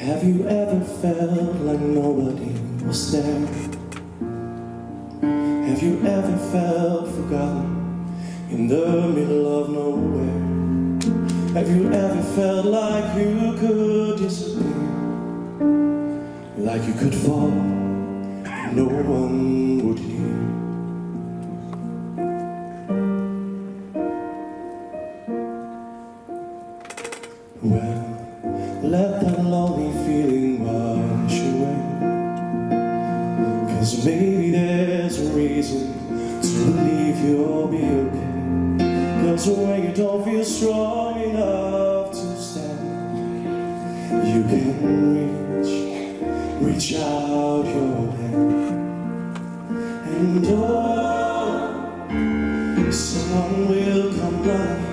Have you ever felt like nobody was there? Have you ever felt forgotten in the middle of nowhere? Have you ever felt like you could disappear? Like you could fall and no one would hear? Well, let that lonely feeling wash away, 'cause maybe there's a reason to believe you'll be okay. 'Cause when you don't feel strong enough to stand, you can reach out your hand, and oh, someone will come running